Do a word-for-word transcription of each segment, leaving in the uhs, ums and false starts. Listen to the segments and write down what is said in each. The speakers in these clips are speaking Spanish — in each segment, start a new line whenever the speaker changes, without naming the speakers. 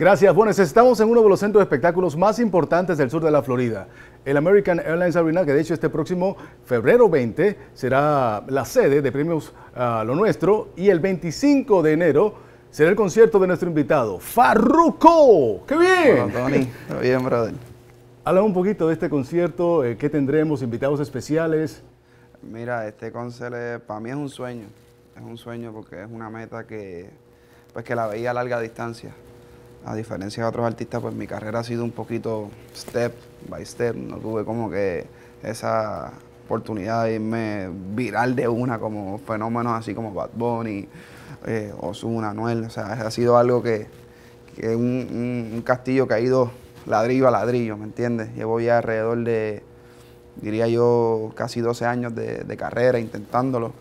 Gracias. Bueno, estamos en uno de los centros de espectáculos más importantes del sur de la Florida, el American Airlines Arena, que de hecho este próximo febrero veinte será la sede de Premios uh, Lo Nuestro, y el veinticinco de enero será el concierto de nuestro invitado, Farruko. ¡Qué bien!
Hola, Tony. Todo bien, brother.
Háblame un poquito de este concierto, eh, ¿qué tendremos? ¿Invitados especiales?
Mira, este concert para mí es un sueño. Es un sueño porque es una meta que, pues, que la veía a larga distancia. A diferencia de otros artistas, pues mi carrera ha sido un poquito step by step. No tuve como que esa oportunidad de irme viral de una, como fenómenos así como Bad Bunny, eh, Ozuna, Anuel. O sea, ha sido algo que, que es un, un, un castillo que ha ido ladrillo a ladrillo, ¿me entiendes? Llevo ya alrededor de, diría yo, casi doce años de, de carrera intentándolo.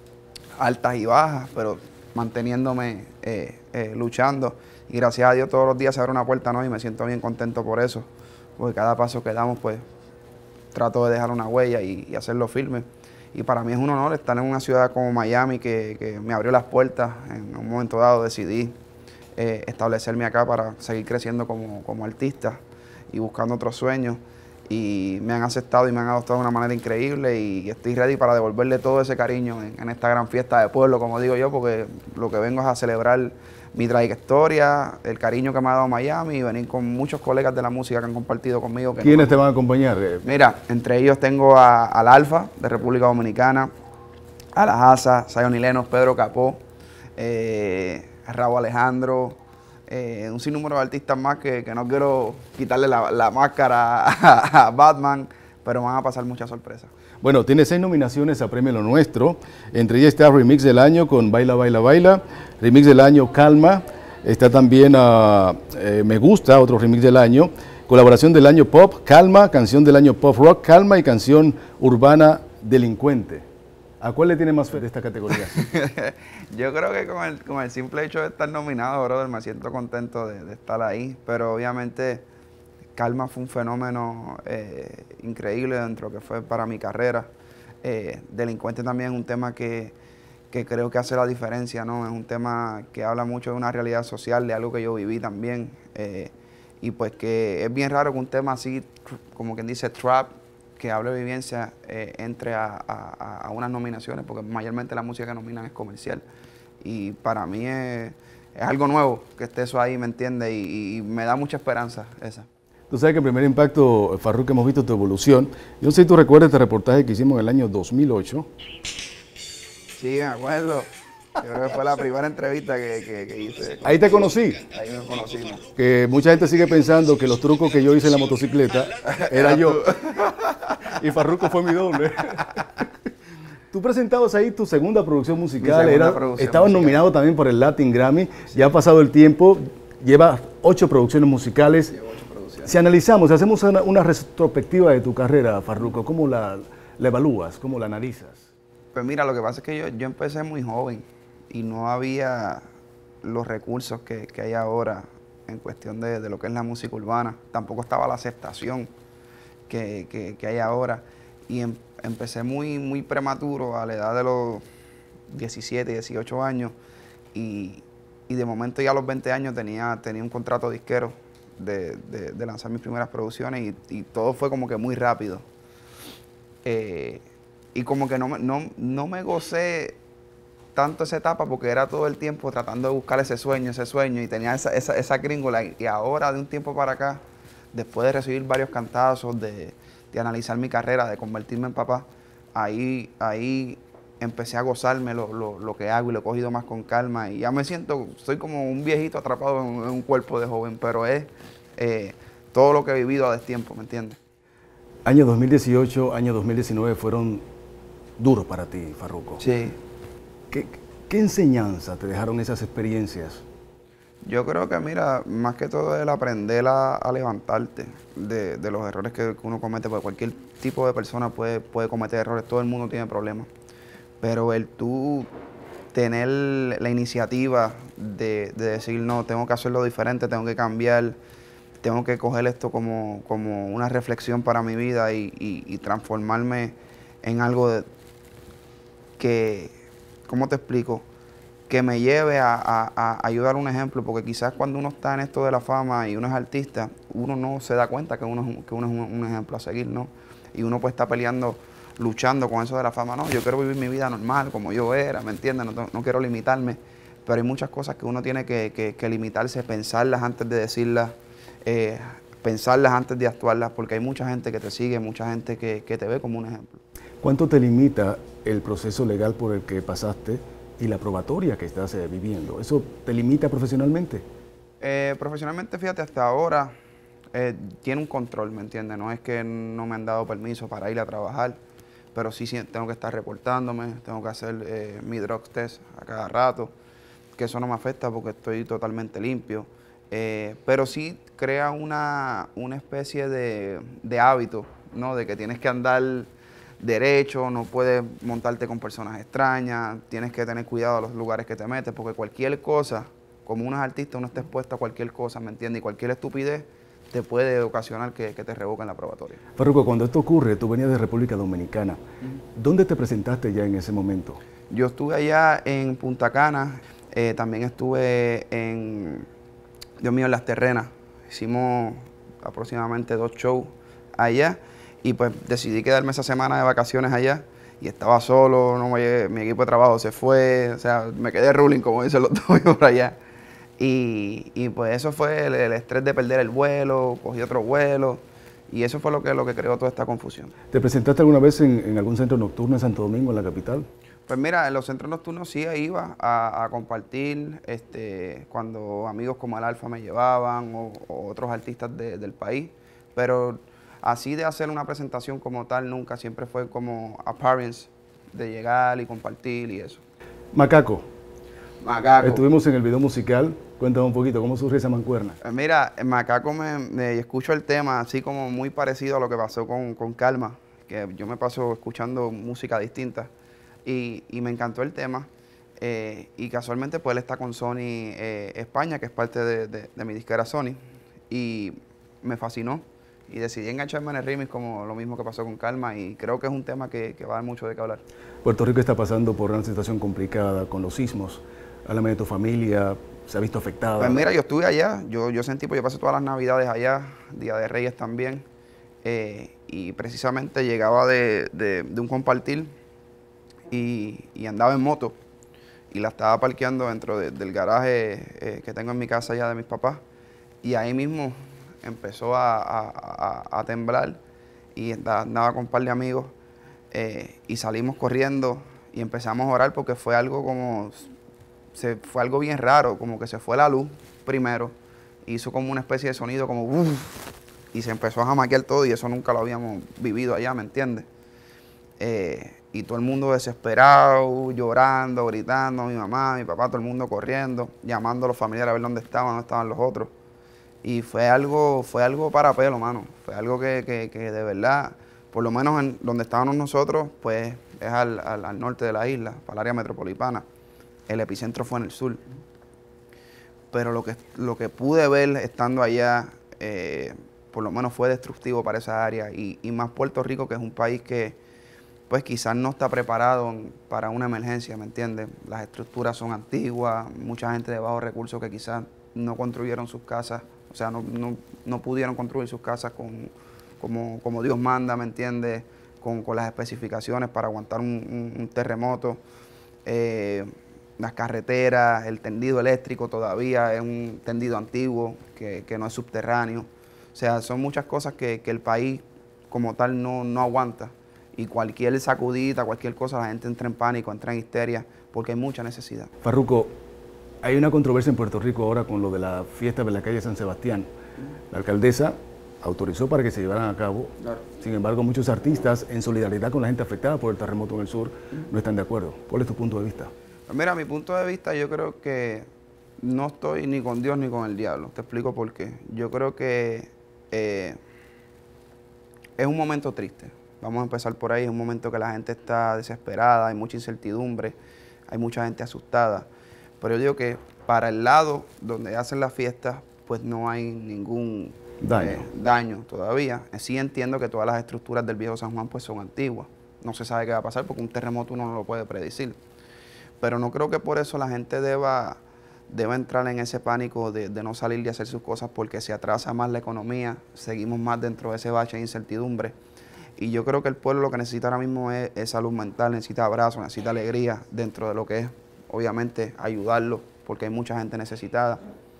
Altas y bajas, pero manteniéndome eh, eh, luchando. Y gracias a Dios todos los días se abre una puerta nueva y me siento bien contento por eso. Porque cada paso que damos, pues, trato de dejar una huella y, y hacerlo firme. Y para mí es un honor estar en una ciudad como Miami que, que me abrió las puertas. En un momento dado decidí eh, establecerme acá para seguir creciendo como, como artista y buscando otros sueños. Y me han aceptado y me han adoptado de una manera increíble y estoy ready para devolverle todo ese cariño en, en esta gran fiesta de pueblo, como digo yo, porque lo que vengo es a celebrar mi trayectoria, el cariño que me ha dado Miami y venir con muchos colegas de la música que han compartido conmigo. Que
¿Quiénes
no,
te van a acompañar?
Mira, entre ellos tengo a, al Alfa de República Dominicana, a la Asa, Zion y Lennox, Pedro Capó, eh, a Raúl Alejandro, eh, un sinnúmero de artistas más que, que no quiero quitarle la, la máscara a, a Batman, pero van a pasar muchas sorpresas.
Bueno, tiene seis nominaciones a Premio Lo Nuestro. Entre ellas está Remix del Año con Baila, Baila, Baila. Remix del Año, Calma. Está también uh, eh, Me Gusta, otro Remix del Año. Colaboración del Año Pop, Calma. Canción del Año Pop Rock, Calma. Y canción urbana, Delincuente. ¿A cuál le tiene más fe de esta categoría?
Yo creo que con el, con el simple hecho de estar nominado, brother, me siento contento de, de estar ahí. Pero obviamente Calma fue un fenómeno eh, increíble dentro de lo que fue para mi carrera. Eh, Delincuente también es un tema que, que creo que hace la diferencia, ¿no? Es un tema que habla mucho de una realidad social, de algo que yo viví también. Eh, y pues que es bien raro que un tema así, como quien dice trap, que hable de vivencia, eh, entre a, a, a unas nominaciones, porque mayormente la música que nominan es comercial. Y para mí es, es algo nuevo que esté eso ahí, ¿me entiendes? Y, y me da mucha esperanza esa.
Tú sabes que en Primer Impacto, Farruko, hemos visto tu evolución. Yo no sé si tú recuerdas este reportaje que hicimos en el año dos mil ocho.
Sí, me acuerdo. Yo creo que fue la primera entrevista que, que, que hice.
Ahí te conocí.
Ahí nos conocimos.
Que mucha gente sigue pensando que los trucos que yo hice en la motocicleta era yo. Y Farruko fue mi doble. Tú presentabas ahí tu segunda producción musical.
segunda
Era,
producción
estabas
musical.
nominado también por el Latin Grammy. Sí. Ya ha pasado el tiempo. Llevas ocho producciones musicales. Sí, ocho producciones. Si analizamos, si hacemos una, una retrospectiva de tu carrera, Farruko, ¿cómo la, la evalúas? ¿Cómo la analizas?
Pues mira, lo que pasa es que yo, yo empecé muy joven y no había los recursos que, que hay ahora en cuestión de, de lo que es la música urbana. Tampoco estaba la aceptación que, que, que hay ahora. Y em, empecé muy, muy prematuro, a la edad de los diecisiete, dieciocho años. Y, y de momento ya a los veinte años tenía, tenía un contrato disquero de, de, de lanzar mis primeras producciones y, y todo fue como que muy rápido. Eh, y como que no, me- no, no me gocé tanto esa etapa porque era todo el tiempo tratando de buscar ese sueño, ese sueño y tenía esa, esa, esa gringola. Y ahora de un tiempo para acá, después de recibir varios cantazos, de, de analizar mi carrera, de convertirme en papá, ahí, ahí empecé a gozarme lo, lo, lo que hago y lo he cogido más con calma. Y ya me siento, soy como un viejito atrapado en, en un cuerpo de joven, pero es eh, todo lo que he vivido a destiempo, ¿me entiendes?
Año dos mil dieciocho, año dos mil diecinueve fueron duros para ti, Farruko.
Sí.
¿Qué, qué enseñanza te dejaron esas experiencias?
Yo creo que, mira, más que todo el aprender a, a levantarte de, de los errores que uno comete, porque cualquier tipo de persona puede, puede cometer errores, todo el mundo tiene problemas, pero el tú tener la iniciativa de, de decir, no, tengo que hacerlo diferente, tengo que cambiar, tengo que coger esto como, como una reflexión para mi vida y, y, y transformarme en algo de, que, ¿cómo te explico? que me lleve a, a, a ayudar un ejemplo, porque quizás cuando uno está en esto de la fama y uno es artista, uno no se da cuenta que uno es un, que uno es un, un ejemplo a seguir, ¿no? Y uno pues está peleando, luchando con eso de la fama, no, yo quiero vivir mi vida normal, como yo era, ¿me entiendes? No, no quiero limitarme, pero hay muchas cosas que uno tiene que, que, que limitarse, pensarlas antes de decirlas, eh, pensarlas antes de actuarlas, porque hay mucha gente que te sigue, mucha gente que, que te ve como un ejemplo.
¿Cuánto te limita el proceso legal por el que pasaste y la probatoria que estás eh, viviendo? ¿Eso te limita profesionalmente?
Eh, profesionalmente, fíjate, hasta ahora eh, tiene un control, ¿me entiendes? No es que no me han dado permiso para ir a trabajar, pero sí, sí tengo que estar reportándome, tengo que hacer eh, mi drug test a cada rato, que eso no me afecta porque estoy totalmente limpio. Eh, pero sí crea una, una especie de, de hábito, ¿no? De que tienes que andar derecho, no puedes montarte con personas extrañas, tienes que tener cuidado a los lugares que te metes, porque cualquier cosa, como uno es artista, uno está expuesto a cualquier cosa, ¿me entiendes? Y cualquier estupidez te puede ocasionar que, que te revoquen la probatoria.
Farruko, cuando esto ocurre, tú venías de República Dominicana. Uh-huh. ¿Dónde te presentaste ya en ese momento?
Yo estuve allá en Punta Cana, eh, también estuve en, Dios mío, en Las Terrenas. Hicimos aproximadamente dos shows allá. Y pues decidí quedarme esa semana de vacaciones allá y estaba solo, no me, mi equipo de trabajo se fue, o sea, me quedé ruling, como dicen los tuyos por allá. Y, y pues eso fue el, el estrés de perder el vuelo, cogí otro vuelo y eso fue lo que, lo que creó toda esta confusión.
¿Te presentaste alguna vez en, en algún centro nocturno en Santo Domingo, en la capital?
Pues mira, en los centros nocturnos sí iba a, a compartir, este, cuando amigos como el Alfa me llevaban o, o otros artistas de, del país, pero así de hacer una presentación como tal, nunca, siempre fue como appearance, de llegar y compartir y eso.
Macaco.
Macaco.
Estuvimos en el video musical, cuéntame un poquito, ¿cómo surge esa mancuerna?
Mira, Macaco, me, me escucho el tema así como muy parecido a lo que pasó con, con Calma, que yo me paso escuchando música distinta y, y me encantó el tema. Eh, y casualmente pues él está con Sony eh, España, que es parte de, de, de mi disquera Sony, y me fascinó. Y decidí engancharme en el remix como lo mismo que pasó con Calma y creo que es un tema que, que va a dar mucho de qué hablar.
Puerto Rico está pasando por una situación complicada con los sismos. Háblame de tu familia, ¿se ha visto afectada?
Pues mira, yo estuve allá, yo, yo sentí, pues yo pasé todas las navidades allá, Día de Reyes también, eh, y precisamente llegaba de, de, de un compartir y, y andaba en moto y la estaba parqueando dentro de, del garaje eh, que tengo en mi casa allá de mis papás y ahí mismo empezó a, a, a, a temblar y andaba con un par de amigos eh, y salimos corriendo y empezamos a orar porque fue algo como, se, fue algo bien raro, como que se fue la luz primero, hizo como una especie de sonido como uff, y se empezó a jamaquear todo y eso nunca lo habíamos vivido allá, ¿me entiendes? Eh, y todo el mundo desesperado, llorando, gritando, mi mamá, mi papá, todo el mundo corriendo, llamando a los familiares a ver dónde estaban, dónde estaban los otros. Y fue algo, fue algo para pelo, mano. Fue algo que, que, que de verdad, por lo menos en donde estábamos nosotros, pues es al, al, al norte de la isla, para el área metropolitana. El epicentro fue en el sur. Pero lo que, lo que pude ver estando allá, eh, por lo menos fue destructivo para esa área. Y, y más Puerto Rico, que es un país que, pues quizás no está preparado para una emergencia, ¿me entiendes? Las estructuras son antiguas, mucha gente de bajos recursos que quizás no construyeron sus casas. O sea, no, no, no pudieron construir sus casas con, como, como Dios manda, ¿me entiendes? Con, con las especificaciones para aguantar un, un, un terremoto. Eh, las carreteras, el tendido eléctrico todavía es un tendido antiguo que, que no es subterráneo. O sea, son muchas cosas que, que el país como tal no, no aguanta. Y cualquier sacudida, cualquier cosa, la gente entra en pánico, entra en histeria, porque hay mucha necesidad.
Farruko, hay una controversia en Puerto Rico ahora con lo de la fiesta de la calle San Sebastián. La alcaldesa autorizó para que se llevaran a cabo. Claro. Sin embargo, muchos artistas, en solidaridad con la gente afectada por el terremoto en el sur, no están de acuerdo. ¿Cuál es tu punto de vista?
Pues mira, mi punto de vista, yo creo que no estoy ni con Dios ni con el diablo. Te explico por qué. Yo creo que eh, es un momento triste. Vamos a empezar por ahí. Es un momento que la gente está desesperada, hay mucha incertidumbre, hay mucha gente asustada. Pero yo digo que para el lado donde hacen las fiestas, pues no hay ningún
daño,
eh, daño todavía. Sí entiendo que todas las estructuras del viejo San Juan pues son antiguas. No se sabe qué va a pasar porque un terremoto uno no lo puede predecir. pero no creo que por eso la gente deba, deba entrar en ese pánico de, de no salir y hacer sus cosas porque se atrasa más la economía, seguimos más dentro de ese bache de incertidumbre. Y yo creo que el pueblo lo que necesita ahora mismo es, es salud mental, necesita abrazos, necesita alegría dentro de lo que es, obviamente, ayudarlo, porque hay mucha gente necesitada.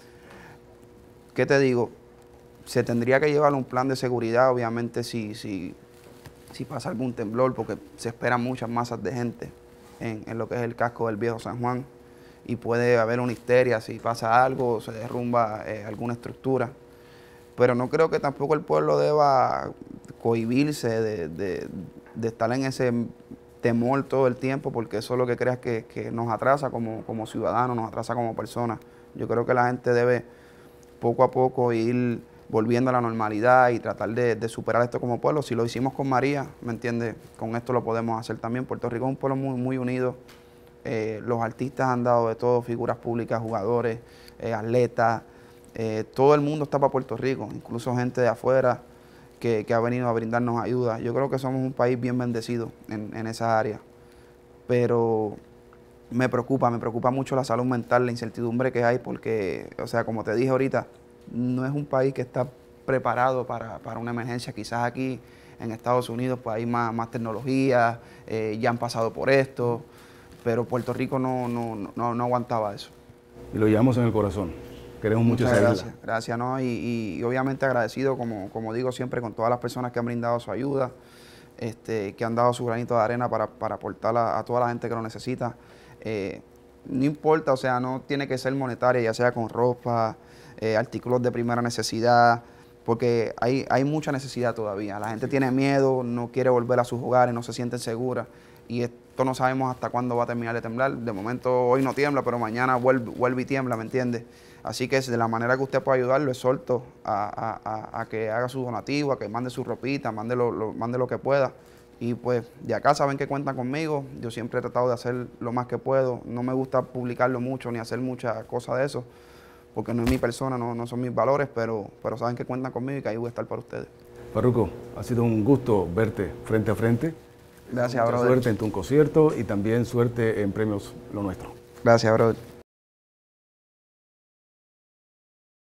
¿Qué te digo? Se tendría que llevar un plan de seguridad, obviamente, si, si, si pasa algún temblor, porque se esperan muchas masas de gente en, en lo que es el casco del Viejo San Juan, y puede haber una histeria si pasa algo, se derrumba eh, alguna estructura. Pero no creo que tampoco el pueblo deba cohibirse de, de, de estar en ese temor todo el tiempo, porque eso es lo que crea que, que nos atrasa como, como ciudadanos, nos atrasa como personas. Yo creo que la gente debe poco a poco ir volviendo a la normalidad y tratar de, de superar esto como pueblo. Si lo hicimos con María, ¿me entiendes? Con esto lo podemos hacer también. Puerto Rico es un pueblo muy, muy unido. Eh, los artistas han dado de todo, figuras públicas, jugadores, eh, atletas. Eh, todo el mundo está para Puerto Rico, incluso gente de afuera que, que ha venido a brindarnos ayuda. Yo creo que somos un país bien bendecido en, en esa área, pero me preocupa, me preocupa mucho la salud mental, la incertidumbre que hay, porque, o sea, como te dije ahorita, no es un país que está preparado para, para una emergencia. Quizás aquí en Estados Unidos pues hay más, más tecnología, eh, ya han pasado por esto, pero Puerto Rico no, no, no, no aguantaba eso.
Y lo llevamos en el corazón. Queremos mucho esa
gracias,
ayuda.
gracias, ¿no? Y, y, y obviamente agradecido, como, como digo siempre, con todas las personas que han brindado su ayuda, este, que han dado su granito de arena para, para aportar a, a toda la gente que lo necesita. Eh, no importa, o sea, no tiene que ser monetaria, ya sea con ropa, eh, artículos de primera necesidad, porque hay, hay mucha necesidad todavía. La gente tiene miedo, no quiere volver a sus hogares, no se sienten seguras, y esto no sabemos hasta cuándo va a terminar de temblar. De momento hoy no tiembla, pero mañana vuelve, vuelve y tiembla, ¿me entiende? Así que de la manera que usted pueda ayudarlo, exhorto a, a, a, a que haga su donativo, a que mande su ropita, mande lo, lo, mande lo que pueda. Y pues de acá saben que cuentan conmigo. Yo siempre he tratado de hacer lo más que puedo. No me gusta publicarlo mucho ni hacer muchas cosas de eso, porque no es mi persona, no, no son mis valores, pero, pero saben que cuentan conmigo y que ahí voy a estar para ustedes.
Farruko, ha sido un gusto verte frente a frente.
Gracias,
Mucha
brother.
Suerte en tu concierto y también suerte en Premios Lo Nuestro.
Gracias, brother.